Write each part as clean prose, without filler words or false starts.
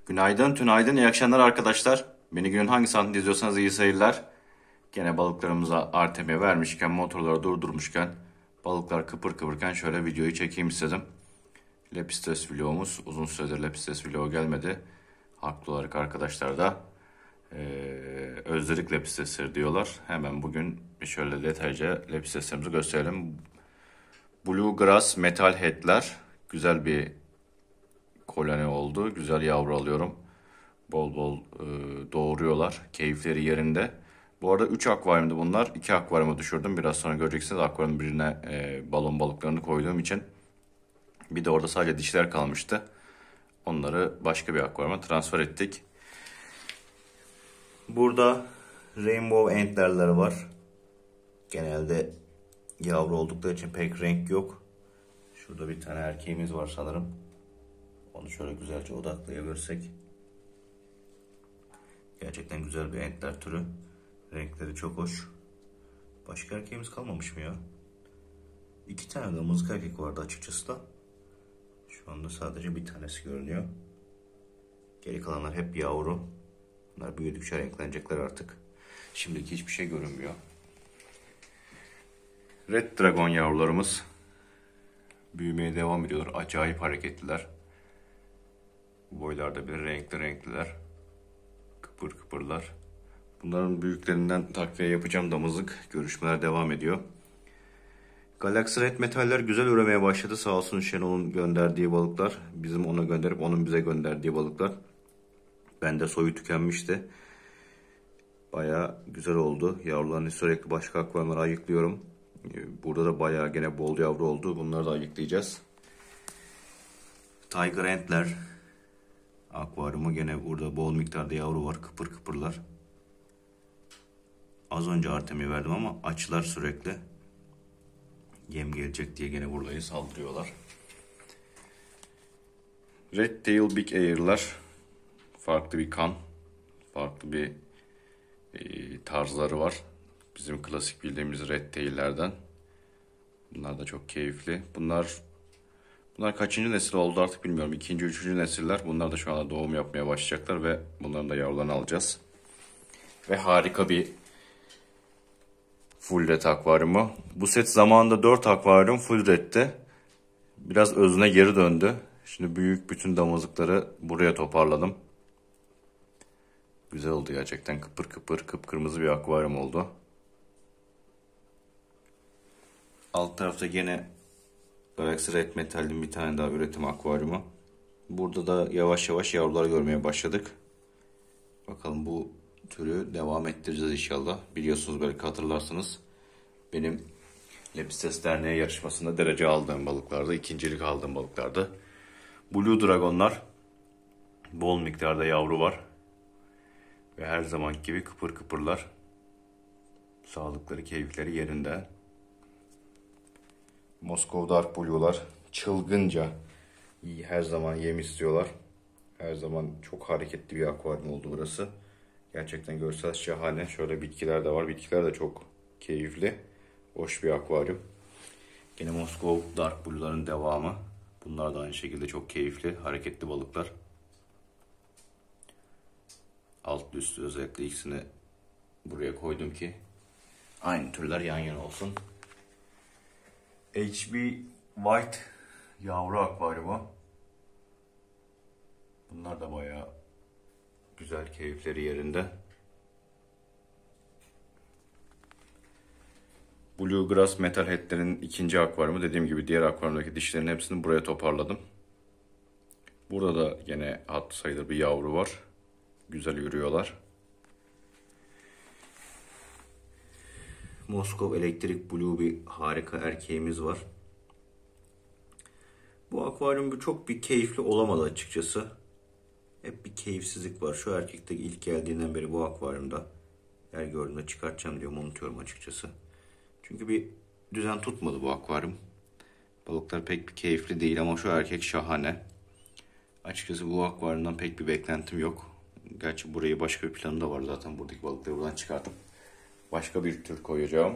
Günaydın, tünaydın, iyi akşamlar arkadaşlar. Beni günün hangi saatinde izliyorsanız iyi seyirler. Gene balıklarımıza artemye vermişken, motorları durdurmuşken, balıklar kıpır kıpırken şöyle videoyu çekeyim istedim. Lepistes vlogumuz, uzun süredir Lepistes vlogu gelmedi. Haklı olarak arkadaşlar da özledik Lepistesleri diyorlar. Hemen bugün şöyle detaylıca Lepisteslerimizi gösterelim. Bluegrass Metal Head'ler güzel bir koloni oldu. Güzel yavru alıyorum. Bol bol doğuruyorlar. Keyifleri yerinde. Bu arada 3 akvaryumdu bunlar. 2 akvaryuma düşürdüm. Biraz sonra göreceksiniz. Akvaryum birine balon balıklarını koyduğum için. Bir de orada sadece dişler kalmıştı. Onları başka bir akvaryuma transfer ettik. Burada Rainbow Antler'ler var. Genelde yavru oldukları için pek renk yok. Şurada bir tane erkeğimiz var sanırım. Onu şöyle güzelce odaklayabilirsek. Gerçekten güzel bir entler türü. Renkleri çok hoş. Başka erkeğimiz kalmamış mı ya? 2 tane de mızık erkek vardı açıkçası da. Şu anda sadece bir tanesi görünüyor. Geri kalanlar hep yavru. Bunlar büyüdükçe renklenecekler artık. Şimdiki hiçbir şey görünmüyor. Red Dragon yavrularımız büyümeye devam ediyorlar. Acayip hareketliler. Boylarda bir renkliler. Kıpır kıpırlar. Bunların büyüklerinden takviye yapacağım damızlık. Görüşmeler devam ediyor. Galaxy Red Metaller güzel üremeye başladı. Sağ olsun Şenol'un gönderdiği balıklar. Bizim ona gönderip onun bize gönderdiği balıklar. Bende soyu tükenmişti. Baya güzel oldu. Yavrularını sürekli başka akvaryumlara ayıklıyorum. Burada da baya gene bol yavru oldu. Bunları da ayıklayacağız. Tiger Antler akvaryumu gene burada bol miktarda yavru var. Kıpır kıpırlar. Az önce artemi verdim ama açlar sürekli. Yem gelecek diye gene burayı saldırıyorlar. Red Tail Big Air'lar farklı bir kan, farklı bir tarzları var. Bizim klasik bildiğimiz Red Tail'lerden. Bunlar da çok keyifli. Bunlar kaçıncı nesil oldu artık bilmiyorum. İkinci, üçüncü nesiller. Bunlar da şu anda doğum yapmaya başlayacaklar ve bunların da yavrularını alacağız. Ve harika bir full red akvaryumu. Bu set zamanında 4 akvaryum full red'ti. Biraz özüne geri döndü. Şimdi büyük bütün damızlıkları buraya toparladım. Güzel oldu gerçekten. Kıpır kıpır kıpkırmızı bir akvaryum oldu. Alt tarafta gene Galaxy Red Metal'in bir tane daha üretim akvaryumu. Burada da yavaş yavaş yavrular görmeye başladık. Bakalım bu türü devam ettireceğiz inşallah. Biliyorsunuz belki hatırlarsınız. Benim Lepistes Derneği yarışmasında derece aldığım balıklarda, ikincilik aldığım balıklarda. Blue Dragon'lar bol miktarda yavru var. Ve her zaman gibi kıpır kıpırlar. Sağlıkları, keyifleri yerinde. Moskov Dark Blue'lar çılgınca iyi, her zaman yem istiyorlar. Her zaman çok hareketli bir akvaryum oldu burası. Gerçekten görsel şahane. Şöyle bitkiler de var. Bitkiler de çok keyifli. Hoş bir akvaryum. Yine Moskov Dark Blue'ların devamı. Bunlar da aynı şekilde çok keyifli, hareketli balıklar. Altlı üstü özellikle ikisini buraya koydum ki aynı türler yan yana olsun. HB White yavru akvaryumu. Bunlar da bayağı güzel, keyifleri yerinde. Bluegrass Metal Head'lerin ikinci akvaryumu. Dediğim gibi diğer akvaryumdaki dişlerin hepsini buraya toparladım. Burada da yine hatlı sayılır bir yavru var. Güzel yürüyorlar. Moskov Elektrik Blue bir harika erkeğimiz var. Bu akvaryum çok bir keyifli olamadı açıkçası. Hep bir keyifsizlik var. Şu erkekte ilk geldiğinden beri bu akvaryumda her gördüğümde çıkartacağım diyorum, unutuyorum açıkçası. Çünkü bir düzen tutmadı bu akvaryum. Balıklar pek bir keyifli değil ama şu erkek şahane. Açıkçası bu akvaryumdan pek bir beklentim yok. Gerçi burayı başka bir planım da var zaten. Buradaki balıkları buradan çıkartıp başka bir tür koyacağım.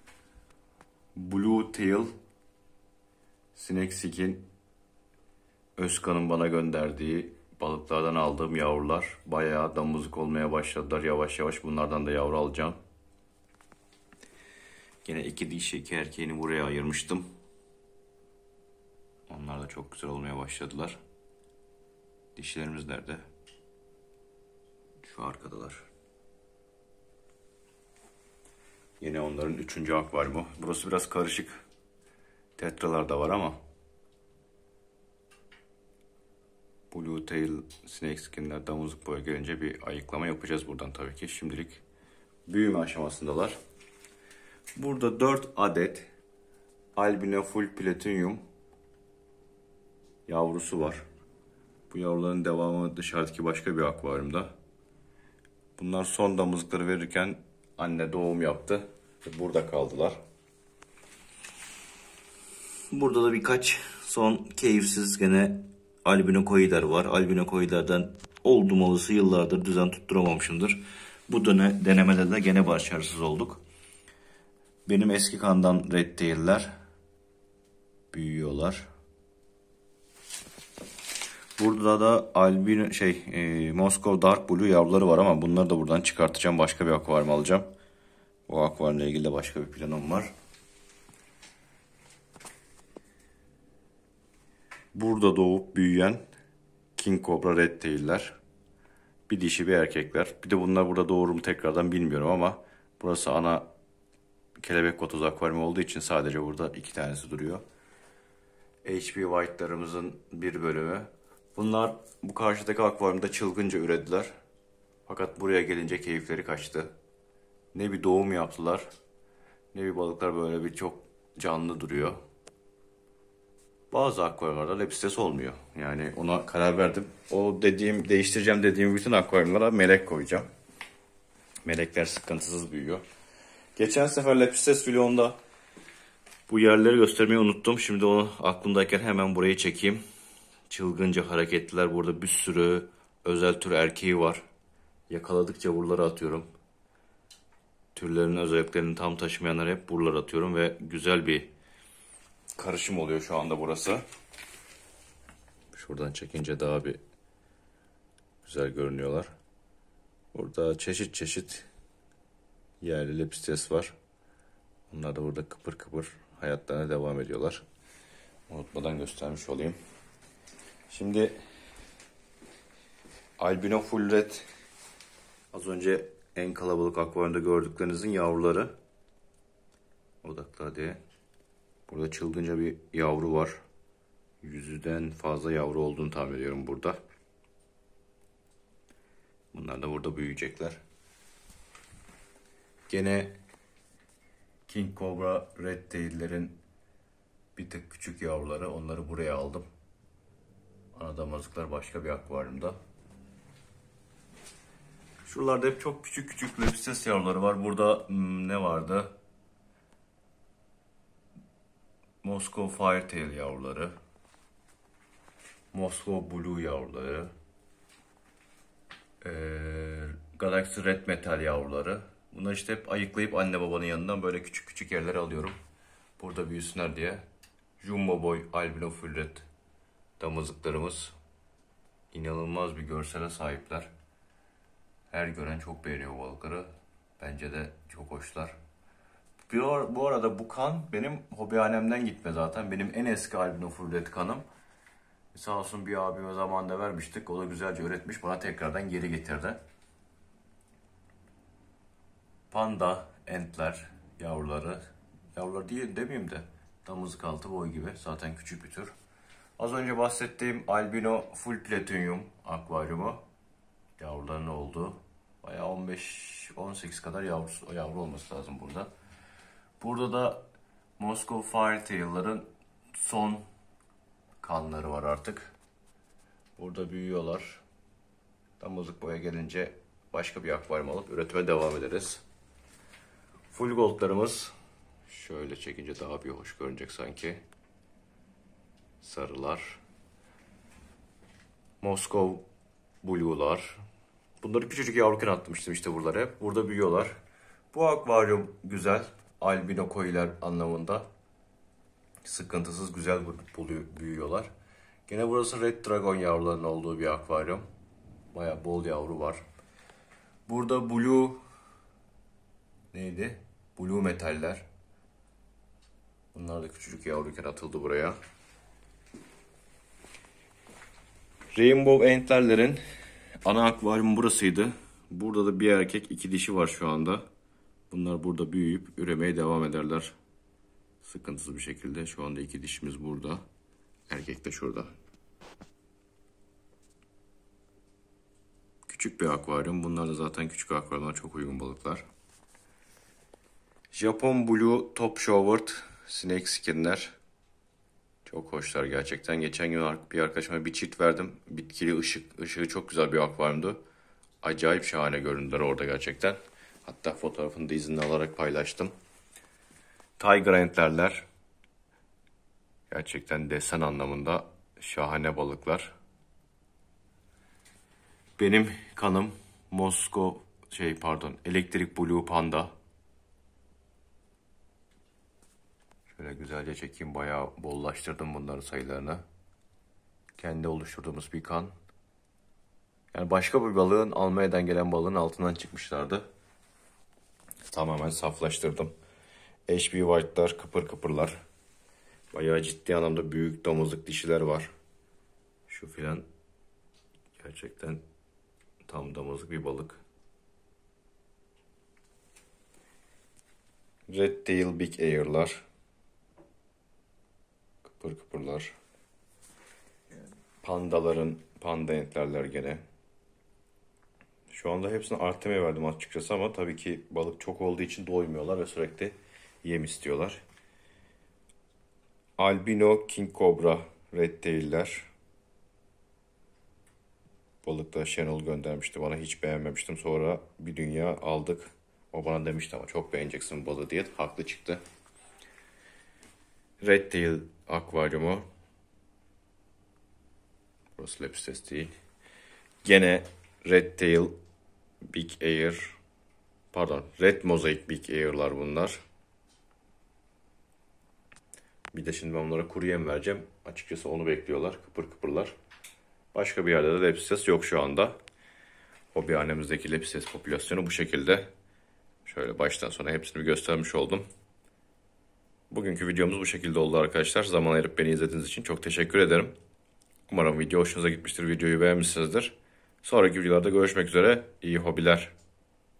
Blue Tail Snake Skin Özkan'ın bana gönderdiği balıklardan aldığım yavrular. Bayağı damızlık olmaya başladılar. Yavaş yavaş bunlardan da yavru alacağım. Yine 2 dişi 2 erkeğini buraya ayırmıştım. Onlar da çok güzel olmaya başladılar. Dişilerimiz nerede? Şu arkadalar. Yine onların 3. akvaryumu. Burası biraz karışık. Tetralar da var ama. Blue Tail Snake Skin'ler damızlık boya gelince bir ayıklama yapacağız buradan tabii ki. Şimdilik büyüme aşamasındalar. Burada 4 adet albino full platinum yavrusu var. Bu yavruların devamı dışarıdaki başka bir akvaryumda. Bunlar son damızlıkları verirken anne doğum yaptı. Burada kaldılar. Burada da birkaç son keyifsiz gene albino koiler var. Albino koilerden oldum olası yıllardır düzen tutturamamışımdır. Bu denemede de gene başarısız olduk. Benim eski kandan red tail'ler büyüyorlar. Burada da albino Moskov Dark Blue yavruları var ama bunları da buradan çıkartacağım. Başka bir akvaryum alacağım. O akvaryumla ilgili de başka bir planım var. Burada doğup büyüyen King Cobra Red Tail'ler. Bir dişi bir erkekler. Bir de bunlar burada doğur mu tekrardan bilmiyorum ama burası ana kelebek vatoz akvaryumu olduğu için sadece burada 2 tanesi duruyor. HB White'larımızın bir bölümü. Bunlar bu karşıdaki akvaryumda çılgınca ürediler. Fakat buraya gelince keyifleri kaçtı. Ne bir doğum yaptılar, ne bir balıklar böyle bir çok canlı duruyor. Bazı akvaryumlarda lepistes olmuyor. Yani ona karar verdim. O değiştireceğim dediğim bütün akvaryumlara melek koyacağım. Melekler sıkıntısız büyüyor. Geçen sefer lepistes vlogunda bu yerleri göstermeyi unuttum. Şimdi onu aklımdayken hemen burayı çekeyim. Çılgınca hareketliler. Burada bir sürü özel tür erkeği var. Yakaladıkça buralara atıyorum. Türlerin özelliklerini tam taşımayanları hep buralara atıyorum ve güzel bir karışım oluyor şu anda burası. Şuradan çekince daha bir güzel görünüyorlar. Burada çeşit çeşit yerli lepistes var. Onlar da burada kıpır kıpır hayatlarına devam ediyorlar. Unutmadan göstermiş olayım. Şimdi albino full red az önce en kalabalık akvaryumda gördüklerinizin yavruları. Odaklar diye. Burada çılgınca bir yavru var. 100'den fazla yavru olduğunu tahmin ediyorum burada. Bunlar da burada büyüyecekler. Gene King Cobra Red Tail'lerin bir tık küçük yavruları. Onları buraya aldım. Ana damızlıklar başka bir akvaryumda. Şuralarda hep çok küçük küçük lepistes yavruları var. Burada ne vardı? Moskov Firetail yavruları. Moskov Blue yavruları. Galaxy Red Metal yavruları. Bunları işte hep ayıklayıp anne babanın yanından böyle küçük küçük yerlere alıyorum. Burada büyüsünler diye. Jumbo Boy Albino Full Red damızlıklarımız. İnanılmaz bir görsele sahipler. Her gören çok beğeniyor bu balıkları. Bence de çok hoşlar. Bu arada bu kan benim hobihanemden gitme zaten. Benim en eski albino full red kanım. Sağ olsun bir abime zamanında vermiştik. O da güzelce öğretmiş. Bana tekrardan geri getirdi. Panda, entler, yavruları. Yavrular değil demeyeyim de. Damızlık altı boy gibi. Zaten küçük bir tür. Az önce bahsettiğim albino full platinum akvaryumu. Yavruların olduğu. Bayağı 15-18 kadar yavru olması lazım burada. Burada da Moskov Firetail'ların son kanları var artık. Burada büyüyorlar. Damızlık boya gelince başka bir akvaryum alıp üretime devam ederiz. Full goldlarımız şöyle çekince daha bir hoş görünecek sanki. Sarılar. Moskov Blue'lar. Bunları küçücük yavruyken atmıştım işte buralara hep. Burada büyüyorlar. Bu akvaryum güzel. Albino koiler anlamında. Sıkıntısız güzel büyüyorlar. Gene burası Red Dragon yavrularının olduğu bir akvaryum. Baya bol yavru var. Burada Blue neydi? Blue metaller. Bunlar da küçücük yavruyken atıldı buraya. Rainbow Antler'lerin ana akvaryumu burasıydı. Burada da bir erkek, iki dişi var şu anda. Bunlar burada büyüyüp üremeye devam ederler. Sıkıntısız bir şekilde. Şu anda iki dişimiz burada. Erkek de şurada. Küçük bir akvaryum. Bunlar da zaten küçük akvaryumlar, çok uygun balıklar. Japon Blue Top Showered Snake Skinler. Çok hoşlar gerçekten. Geçen gün bir arkadaşıma bir çift verdim. Bitkili ışığı çok güzel bir akvaryumdu. Acayip şahane göründüler orada gerçekten. Hatta fotoğrafını da izinli alarak paylaştım. Tiger Antler'ler. Gerçekten desen anlamında şahane balıklar. Benim kanım Elektrik Blue Panda. Şöyle güzelce çekeyim. Bayağı bollaştırdım bunların sayılarını. Kendi oluşturduğumuz bir kan. Yani başka bir balığın, Almanya'dan gelen balığın altından çıkmışlardı. Tamamen saflaştırdım. HB White'lar kıpır kıpırlar. Bayağı ciddi anlamda büyük damızlık dişiler var. Şu filan gerçekten tam damızlık bir balık. Red Tail Big Air'lar. Kıpır kıpırlar. Panda entlerler gene. Şu anda hepsini Artem'e verdim açıkçası ama tabii ki balık çok olduğu için doymuyorlar ve sürekli yem istiyorlar. Albino King Cobra Red Tail'ler. Balık da Şenol göndermişti bana, hiç beğenmemiştim. Sonra bir dünya aldık. O bana demişti ama çok beğeneceksin balığı diye. Haklı çıktı. Red Tail akvaryumu. Burası Lepstes değil. Gene Red Tail Big Air. Red Mosaic Big Air'lar bunlar. Bir de şimdi ben onlara kuru yem vereceğim. Açıkçası onu bekliyorlar. Kıpır kıpırlar. Başka bir yerde de Lepstes yok şu anda. Hobihanemizdeki Lepstes popülasyonu bu şekilde. Şöyle baştan sona hepsini göstermiş oldum. Bugünkü videomuz bu şekilde oldu arkadaşlar. Zaman ayırıp beni izlediğiniz için çok teşekkür ederim. Umarım video hoşunuza gitmiştir. Videoyu beğenmişsinizdir. Sonraki videolarda görüşmek üzere. İyi hobiler.